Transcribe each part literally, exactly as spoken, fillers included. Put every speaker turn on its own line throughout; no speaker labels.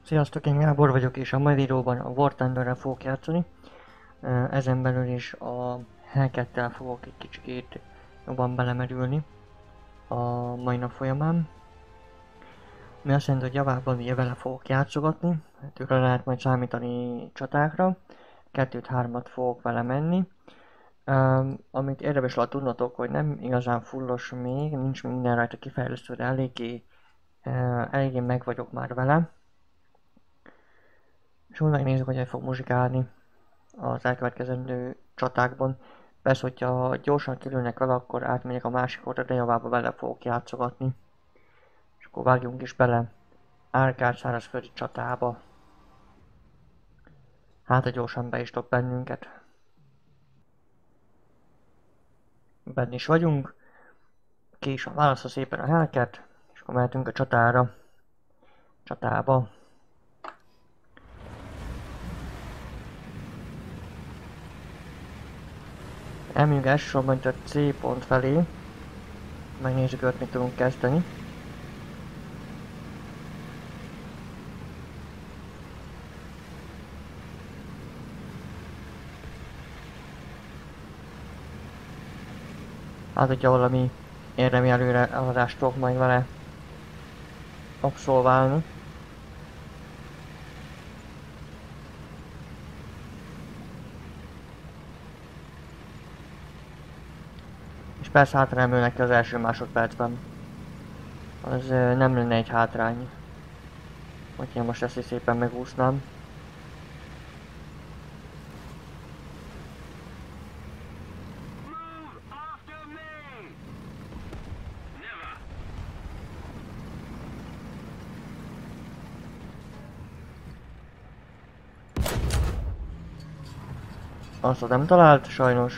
Sziasztok, én Gábor vagyok, és a mai videóban a War Thunderrel fogok játszani. Ezen belül is a Hellcat-tel fogok egy kicsikét jobban belemerülni a mai nap folyamán. Mi azt jelenti, hogy javában ugye vele fogok játszogatni, tőle lehet majd számítani csatákra. Kettőt-hármat fogok vele menni. Um, amit érdemes lehet tudnotok, hogy nem igazán fullos még, nincs még minden rajta kifejlesztő, de eléggé, uh, eléggé meg vagyok már vele. És úgy megnézzük, hogy el fog muzsikálni az elkövetkezendő csatákban. Persze, hogyha gyorsan kilőnek vele, akkor átmegyek a másik oldalra, de javába vele fogok játszogatni. És akkor vágjunk is bele Árkád szárazföldi csatába. Hát, a gyorsan be is dob bennünket. Benn is vagyunk. Ki is válaszol szépen a Hellcat, és akkor mehetünk a csatára. Csatába. Elmegyünk elsősorban a C pont felé. Megnézzük, hogy mit tudunk kezdeni. Hát, hogyha valami érdemi előreadást tudok majd vele abszolválni. És persze hátrányból neki az első másodpercben. Az nem lenne egy hátrány. Hogyha most ezt is szépen megúsznám. Azt nem talált, sajnos.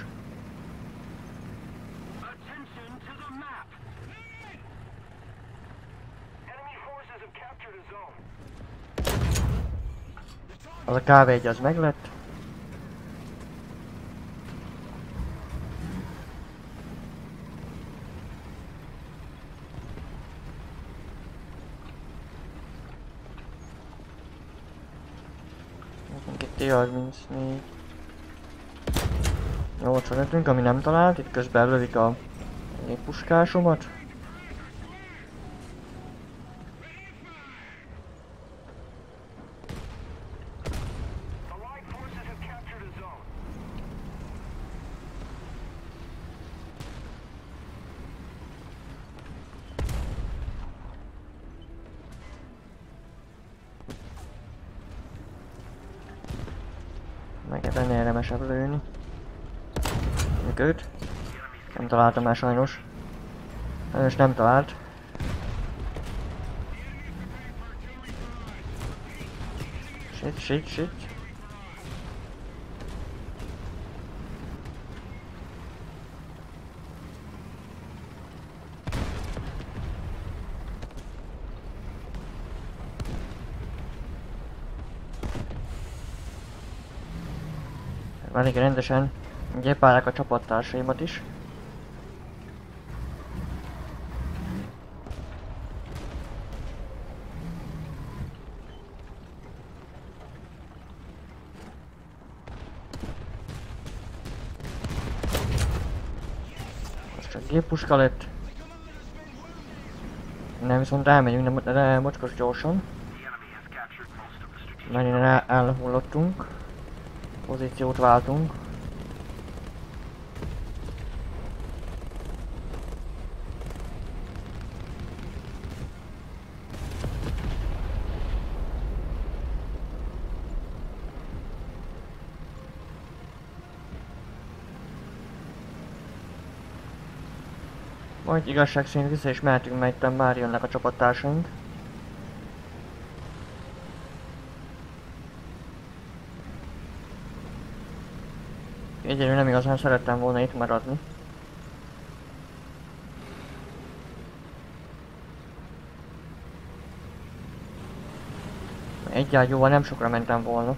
Az a ká vé egy az meglett. Nekünk itt té harmincnégy. nyolcvanötünk, ami nem talált, itt közben lövik a puskásomat. Meg lenne érdemesebb lőni. Őt. Nem találtam már sajnos. Sajnos nem talált. Shit, shit, shit. Elég rendesen gyepálják a csapattársaimat is. Most csak géppuska lett. Nem, viszont elmegyünk, de mocskos gyorsan. Mert innen elhullottunk. Pozíciót váltunk. Majd igazság szerint vissza is mehetünk, mert itt már jönnek a csapattársaink. Egyelőre nem igazán szerettem volna itt maradni. Egy ágyúval nem sokra mentem volna.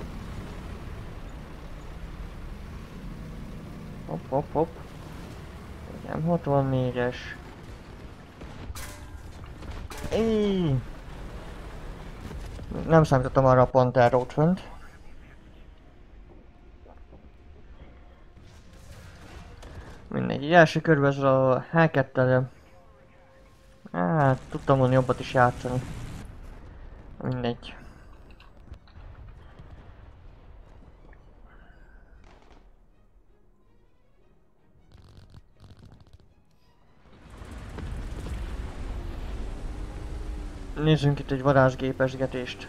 Hopp, hopp, hopp. Nem hatvannégyes. Éj! Nem számítottam arra a Panterra ott fönt. Mindegy, így első körben ezzel a há kettővel. Hát, tudtam volna jobbat is játszani. Mindegy. Nézzünk itt egy varázsgépesgetést.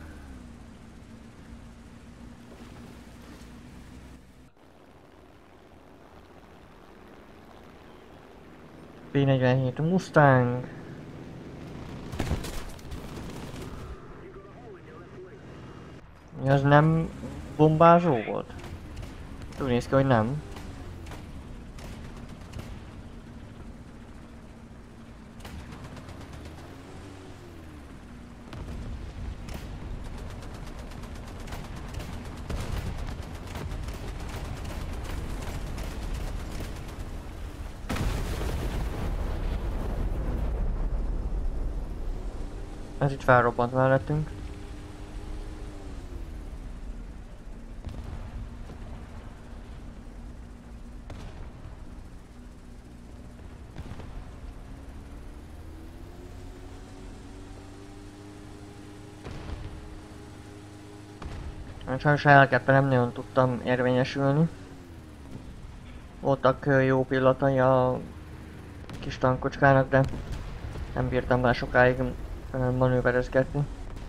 bé negyvenhét Mustang. Mi az nem bombázó volt? Úgy néz ki, hogy nem. Ez itt felrobbant mellettünk. Sajnos há kettővel nem nagyon tudtam érvényesülni. Voltak jó pillanatai a kis tankocskának, de nem bírtam vele sokáig manőverezgetni.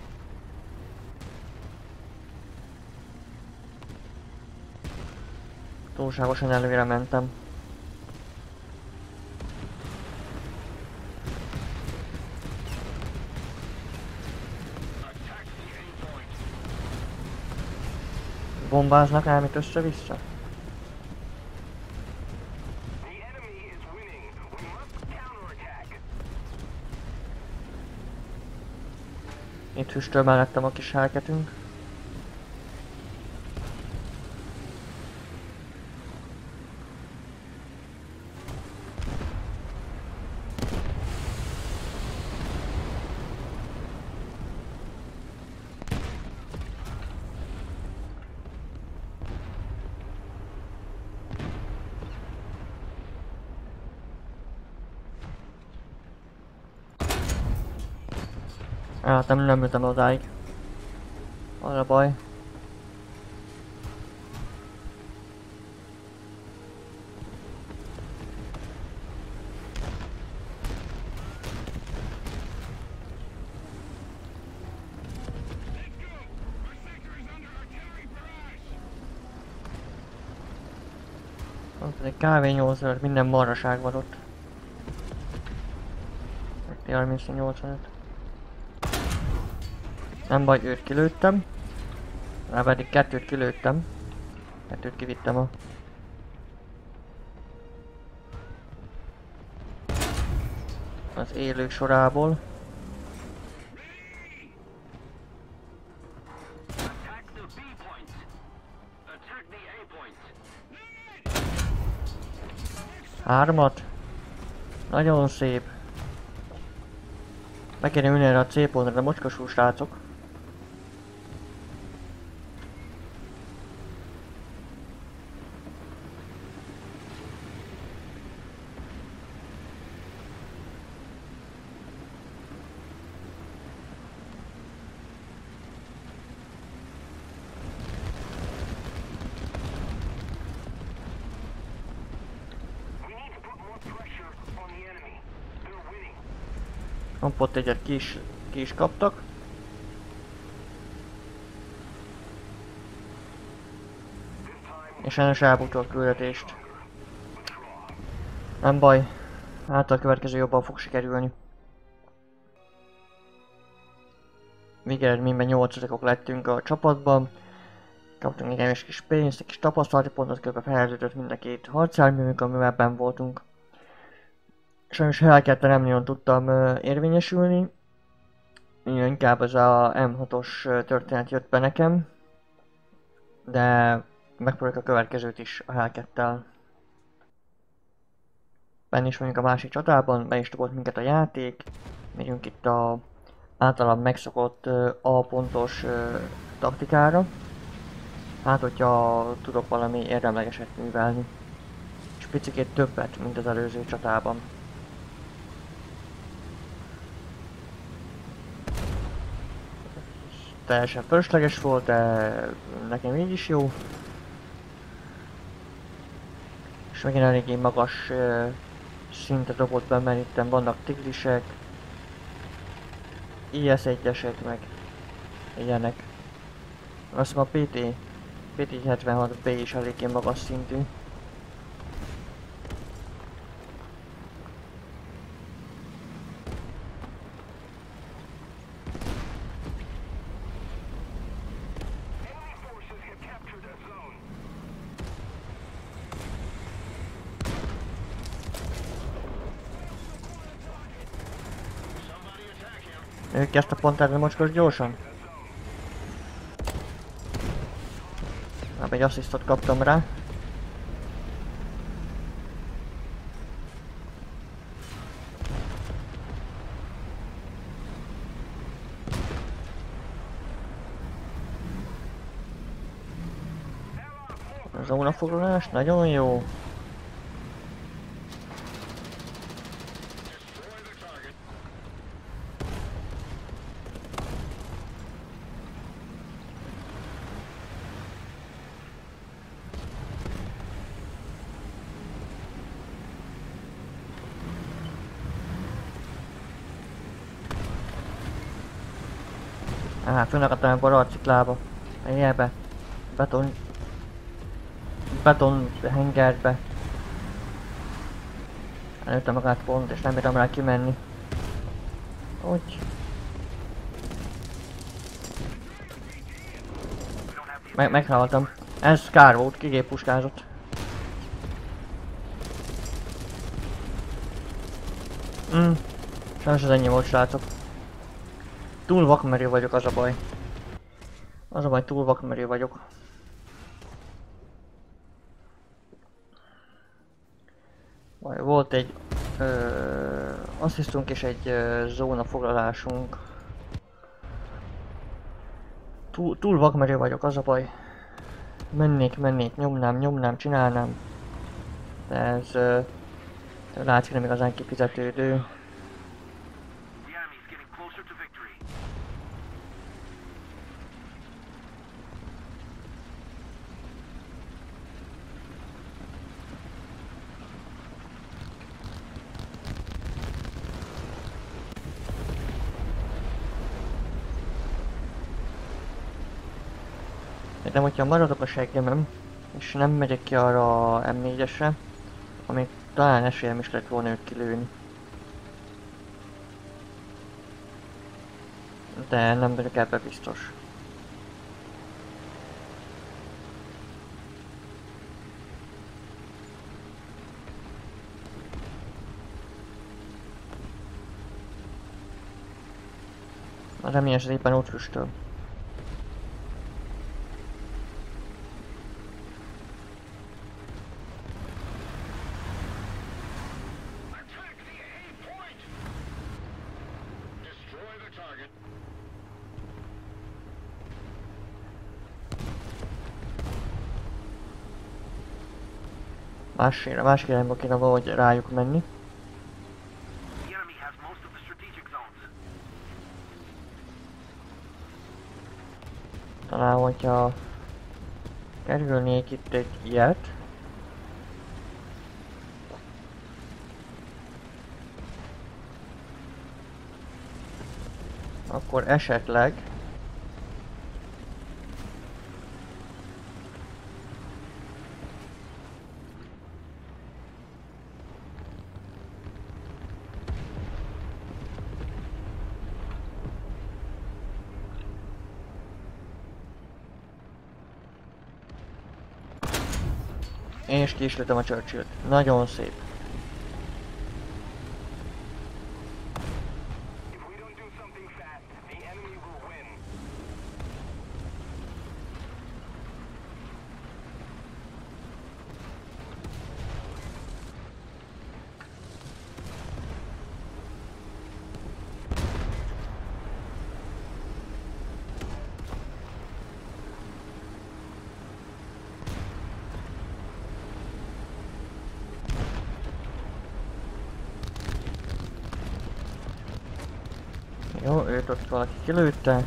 Túlságosan előre mentem. Bombáznak ám itt össze-vissza? Itt füstöl mellettem a kis hálketünk. Hát nem, nem ültem odáig. Az a baj. Ott egy ká vé nyolcvanöt, minden marraság van ott. té harmincnyolcvanöt. Nem baj, őt kilőttem. Rá pedig kettőt kilőttem. Kettőt kivittem a... az élők sorából. Hármat. Nagyon szép. Meg kéne ülni erre a C pontra, de mocskosú srácok. Ott egyet ki is, ki is kaptak. És sajnos elbukta a küldetést. Nem baj, hát a következő jobban fog sikerülni. Végeredményben nyolcadikok lettünk a csapatban. Kaptunk egy kevés kis pénzt, egy kis tapasztalati pontot, kb. Felhelyeződött mind a két harcjárművünk, amivel benn voltunk. Sajnos há kettő nem nagyon tudtam uh, érvényesülni. Inkább az a em hatos történet jött be nekem. De megpróbáljuk a következőt is a há kettővel. Benn is vagyunk a másik csatában, be is dobott minket a játék. Megyünk itt a általában megszokott uh, A pontos uh, taktikára. Hát, hogyha tudok valami érdemlegeset művelni. És picikét többet, mint az előző csatában. Teljesen fölösleges volt, de nekem így is jó. És megint eléggé magas uh, szintet dobott be, mert itt vannak tigrisek, I S egyesek, meg ilyenek. Azt hiszem a P T, P T hetvenhat B is eléggé magas szintű. Ők ezt a pontát mocskos gyorsan? Na, egy asszisztot kaptam rá. A zónafoglalás nagyon jó. Á, fönnakadtam a baraciklába. Ilyenbe. Beton... Beton hengerbe. Előtte magát pont, és nem bírtam rá kimenni. Úgy. Me meghaltam. Ez kár volt, kigépuskázott. Mm. Sajnos az ennyi volt, srácok. Túl vakmerő vagyok, az a baj. Az a baj, túl vakmerő vagyok. Baj, volt egy ö, asszisztunk és egy ö, zónafoglalásunk. Túl, túl vakmerő vagyok, az a baj. Mennék, mennék, nyomnám, nyomnám, csinálnám. De ez ö, látszik, nem igazán kifizetődő. De hogyha maradok a seggemem, és nem megyek ki arra a M négyesre, amíg talán esélyem is lett volna őt kilőni. De nem vagyok ebbe biztos. A reményes az éppen ott füstöl. Más, másik irányba kéne valahogy rájuk menni. Talán, hogyha kerülnék itt egy ilyet. Akkor esetleg és ki is lőttem a Churchillt. Nagyon szép. Jó, őt ott valaki kilőtte.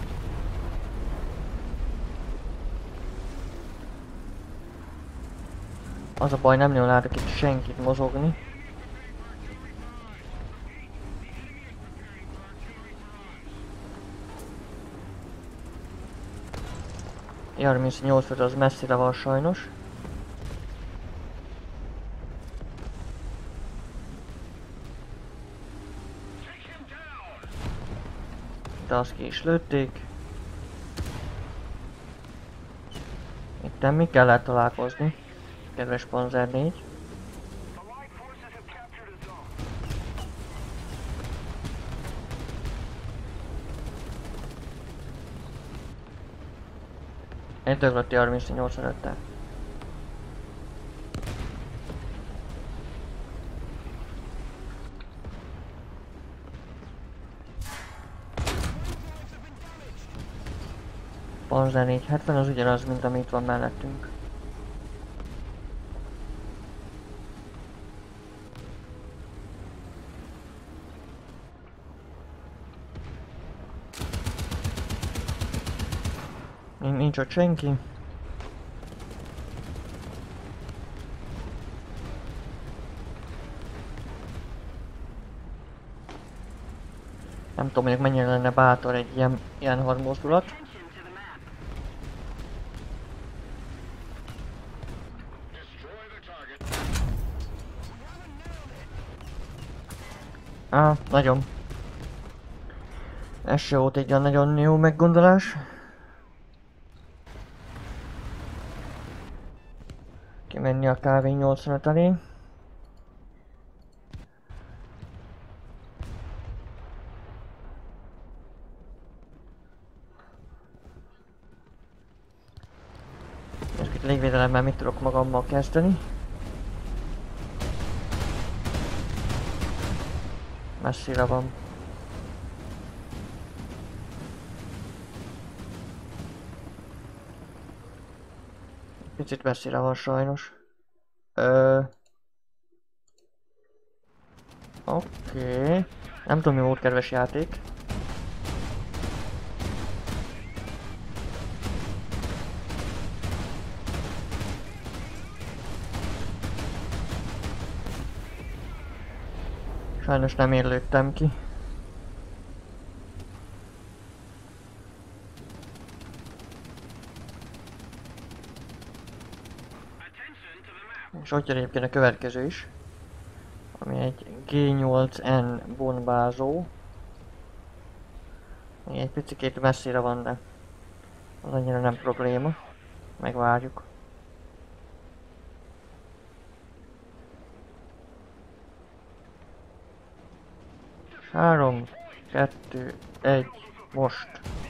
Az a baj, nem nagyon látok itt senkit mozogni. harmincnyolc az messzire van sajnos. De azt ki is lőtték. Itten mi kellett találkozni, kedves Panzer négy. Egy döglötti harmincnyolc előtte. Panzer négyszázhetven az ugyanaz, mint ami itt van mellettünk. Nincs ott senki. Nem tudom, hogy mennyire lenne bátor egy ilyen, ilyen hadmozdulat. Á, ah, nagyon. Ez se volt egy olyan nagyon jó meggondolás. Kimenni a ká vé nyolcvanöt elé. Most itt légvédelemmel mit tudok magammal kezdeni? Messzire van. Picit messzire van sajnos. Ö... Oké. Okay. Nem tudom, mi volt, kedves játék. Sajnos nem érlődtem ki. És ott jön egyébként a következő is, ami egy gé nyolc en bombázó. Még egy picikét messzire van, de az annyira nem probléma. Megvárjuk. három, kettő, egy, most.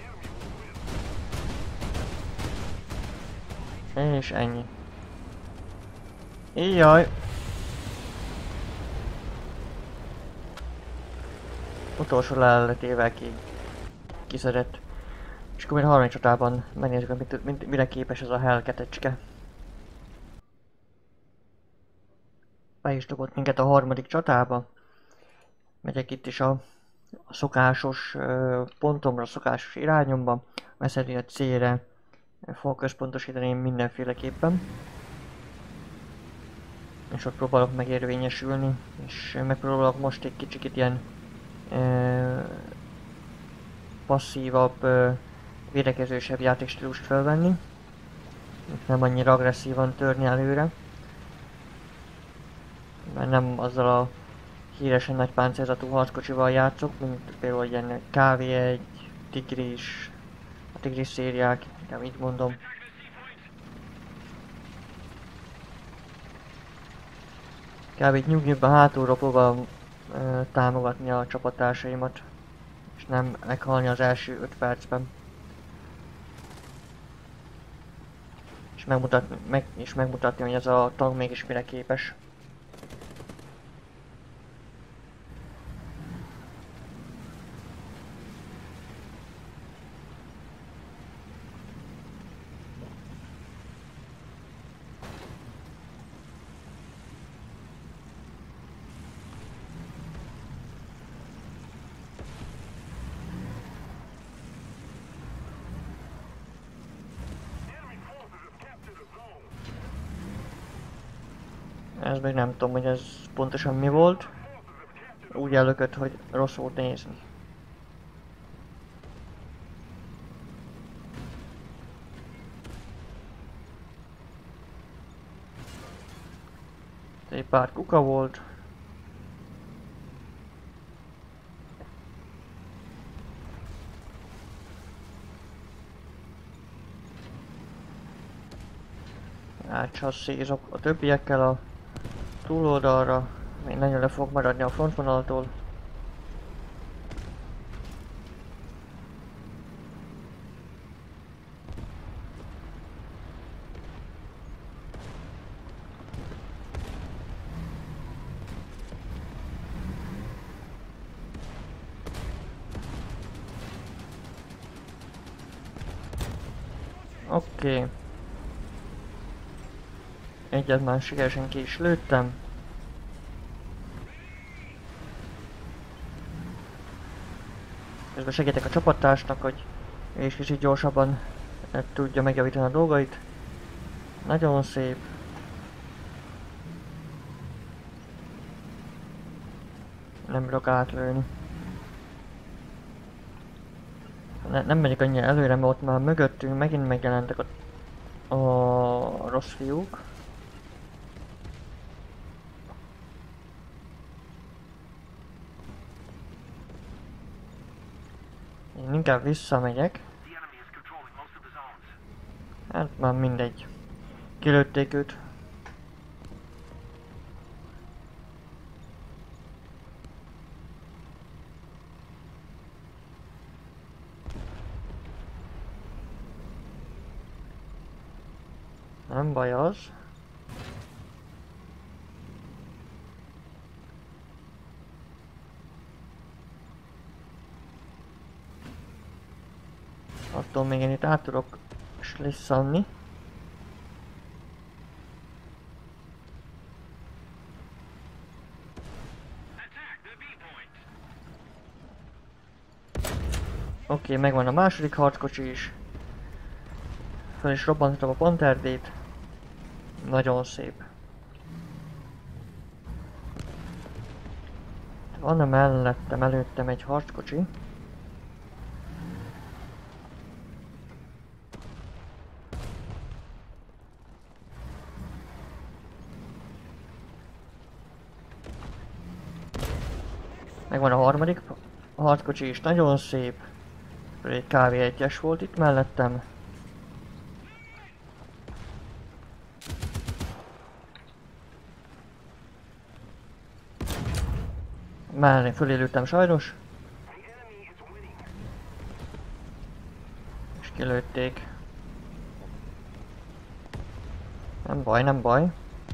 És ennyi. Jaj! Utolsó leletével ki kiszedett. És akkor a harmadik csatában megnézzük, hogy mit, mit, mire képes ez a Hellcatecske. Be is dobott minket a harmadik csatába. Megyek itt is a, a szokásos uh, pontomra, a szokásos irányomba. Meszeri a célre fog központosítani mindenféleképpen. És ott próbálok megérvényesülni, és megpróbálok most egy kicsit ilyen uh, passzívabb, uh, védekezősebb játékstílust felvenni. Nem annyira agresszívan törni előre. Mert nem azzal a híresen nagy páncélzatú harckocsival játszok, mint például ilyen ká vé egy, Tigris, a Tigris szériák, nem így mondom. Kb. Nyugodtan hátulról próbálom ö, támogatni a csapattársaimat, és nem meghalni az első öt percben. És megmutatni, meg, és megmutatni, hogy ez a tank mégis mire képes. Ez még nem tudom, hogy ez pontosan mi volt. Úgy elökött, hogy rossz volt nézni. Egy pár kuka volt. Átcsasszízok a többiekkel a túloldalra. Még nagyon le fog maradni a frontvonaltól. Oké. Okay. Egyet már sikeresen ki is lőttem. Közben segítek a csapattársnak, hogy ő is kicsit gyorsabban tudja megjavítani a dolgait. Nagyon szép. Nem bírok átlőni. Ne, nem megyek annyira előre, mert ott már mögöttünk megint megjelentek a, a rossz fiúk. Én inkább visszamegyek. Hát már mindegy. Kilőtték őt. Nem baj az. Attól még én itt át tudok slisszanni. Oké, okay, megvan a második harckocsi is. Fel is robbantottam a panterdét. Nagyon szép. Van mellettem, előttem egy harckocsi. Megvan a harmadik harckocsi is, nagyon szép. Egy ká vé egyes volt itt mellettem. Mellé fölélültem sajnos. És kilőtték. Nem baj, nem baj.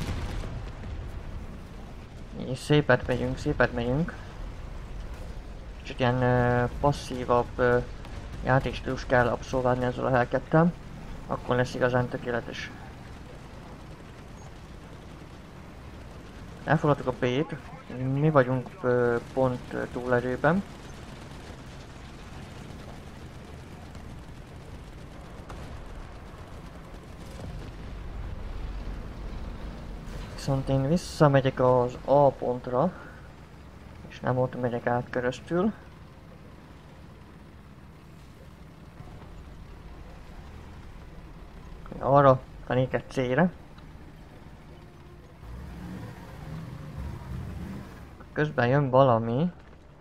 Így szépet megyünk, szépet megyünk. Kicsit ilyen uh, passzívabb uh, játékstílus kell abszolválni ezzel a Hellcat-tel. Akkor lesz igazán tökéletes. Elfoglaltuk a B-t. Mi vagyunk uh, pont uh, túlerőben. Viszont én visszamegyek az A pontra. És nem ott megyek át keresztül. Arra tanék egy C-re. Közben jön valami.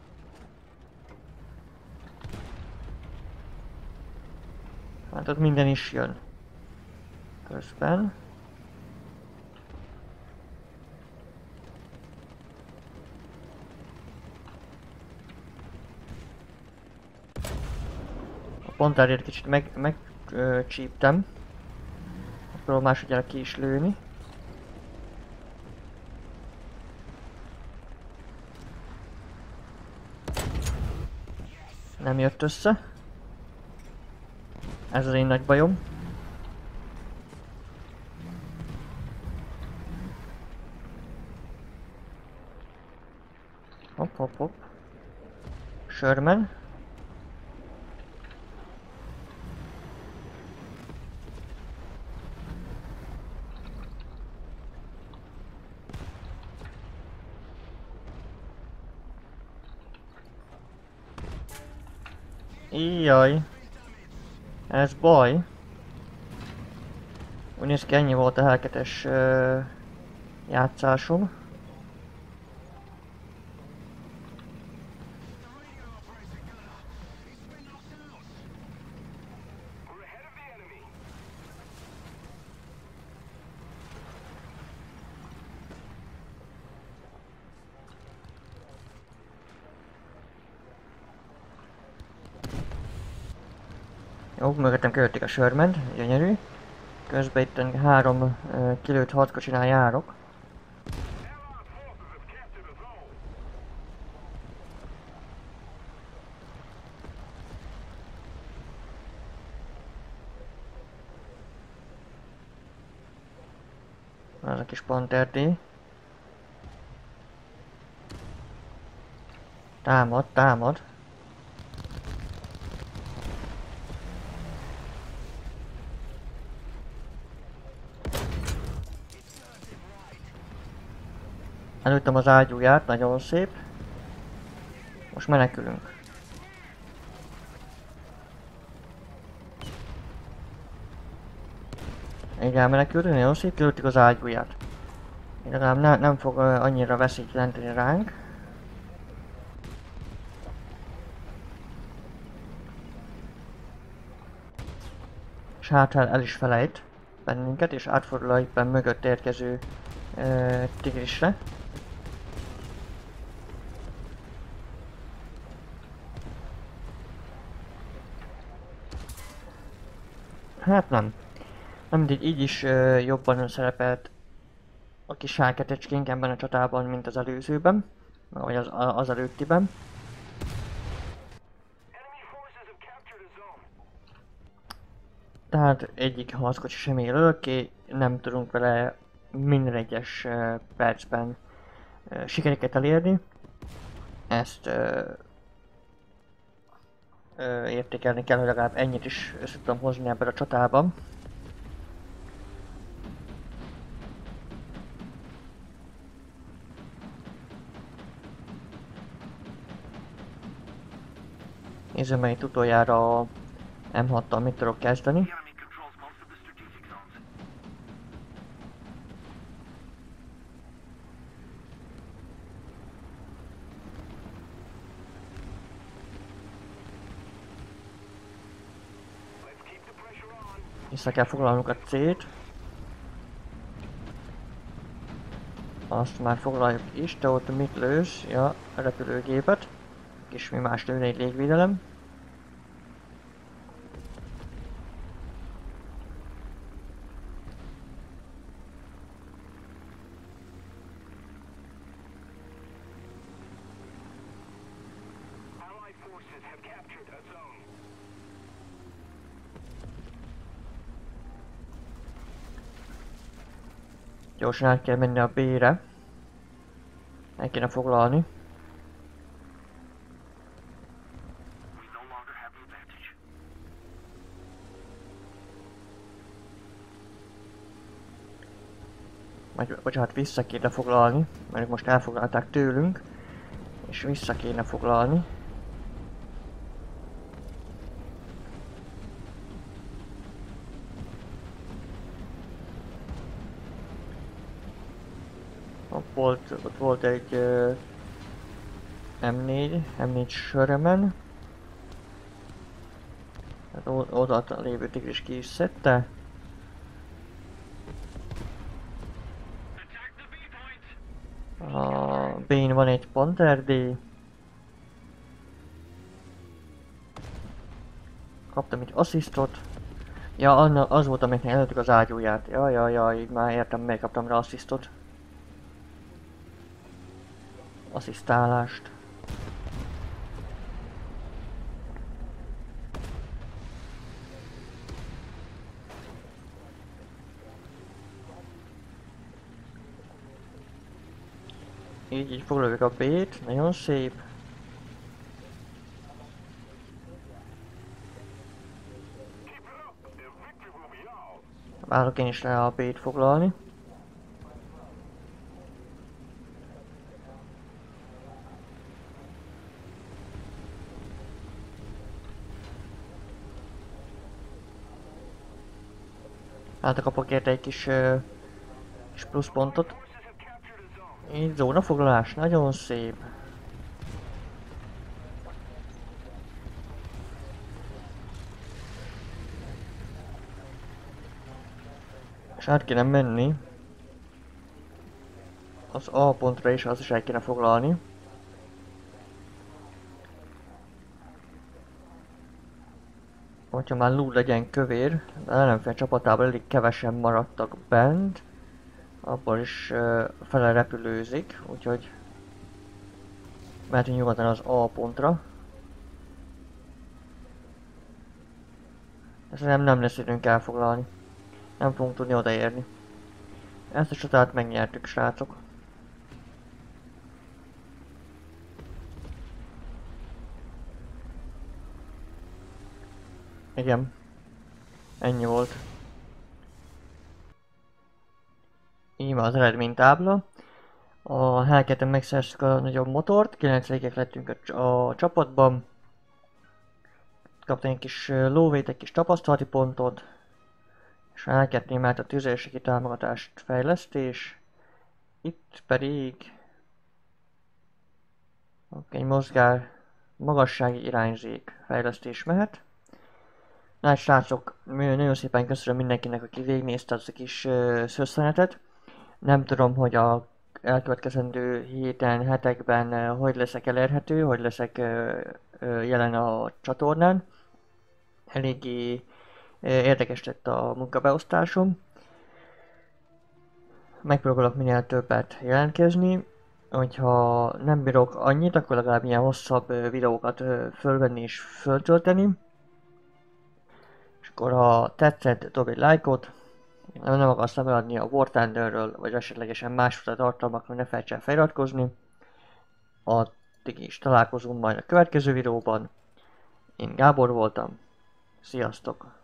Hát ott minden is jön. Közben. A pontárért kicsit meg, meg ö, csíptem. Akkor másodjára ki is lőni. Nem jött össze. Ez az én nagy bajom. Hopp, hopp, hopp. Sherman. Íjjaj. Ez baj. Úgy néz ki, ennyi volt a helketes uh, játszásom. Jó, mögöttem követik a sörment, gyönyörű. Közben itt három uh, kilőtt harckocsinál járok. Az a kis Panther-D. Támad, támad. Előttem az ágyúját, nagyon szép. Most menekülünk. Így elmenekülünk, nagyon szép, kilőttük az ágyúját. Legalább ne, nem fog uh, annyira veszélyt jelenteni ránk. És hát el, el is felejt bennünket, és átfordul a éppen mögött érkező uh, tigrisre. Hát nem. Nem mindegy, így is uh, jobban szerepelt a kis sárketecskénk ebben a csatában, mint az előzőben, vagy az, az előttiben. Tehát egyik harckocsi sem él örökké, nem tudunk vele minden egyes uh, percben uh, sikereket elérni. Ezt uh, uh, értékelni kell, hogy legalább ennyit is össze tudom hozni ebben a csatában. Nézzük meg itt utoljára a em hattal mit tudok kezdeni. Vissza kell foglalnunk a C-t. Azt már foglaljuk is, te ott mit lősz? Ja, a repülőgépet. És mi más lőne egy légvédelem. Gyorsan át kell menni a B-re. El kéne foglalni. Vagy, bocsánat, vissza kéne foglalni, mert most elfoglalták tőlünk. És vissza kéne foglalni. Ott volt, ott volt egy uh, em négy, em négy Sherman. Hát oda a lévő tigris ki is szedte. A B-n van egy Panther-D. Kaptam egy asszisztot. Ja, az volt, amiknek előttük az ágyúját. Jaj, jaj, jaj, így már értem, miért kaptam rá asszisztot. Asszisztálást. Így, így foglaljuk a B-t, nagyon szép. Várok én is rá a B-t foglalni. Hát kapok érte egy kis, uh, kis pluszpontot. Így zónafoglalás, nagyon szép. És át kéne menni. Az A pontra is, az is el kéne foglalni. Hogyha már Lou legyen kövér, de ellenfél csapatában elég kevesen maradtak bent. Abból is uh, fele repülőzik, úgyhogy mehetünk nyugodtan az A pontra. De szerintem nem lesz időnk elfoglalni. Nem fogunk tudni odaérni. Ezt a csatát megnyertük, srácok. Igen. Ennyi volt. Így van az eredménytábla. A Hellcaten megszerztük a nagyobb motort, kilencedikek lettünk a, a csapatban. Kaptam egy kis lóvét, egy kis tapasztalati pontot. És a Hellcatnél már a tüzérségi támogatást fejlesztés. Itt pedig egy mozgár magassági irányzék fejlesztés mehet. Na hát srácok, nagyon szépen köszönöm mindenkinek, aki végignézte az a kis uh, szösszenetet. Nem tudom, hogy a elkövetkezendő héten, hetekben uh, hogy leszek elérhető, hogy leszek uh, uh, jelen a csatornán. Eléggé uh, érdekes lett a munkabeosztásom. Megpróbálok minél többet jelentkezni. Hogyha nem bírok annyit, akkor legalább ilyen hosszabb uh, videókat uh, fölvenni és föltölteni. És akkor ha tetszett, dobj egy lájkot. Ha nem akarsz lemaradni a War Thunderről, vagy esetlegesen másfajta tartalmakról, ne felejts el feliratkozni. Addig is találkozunk majd a következő videóban. Én Gábor voltam. Sziasztok!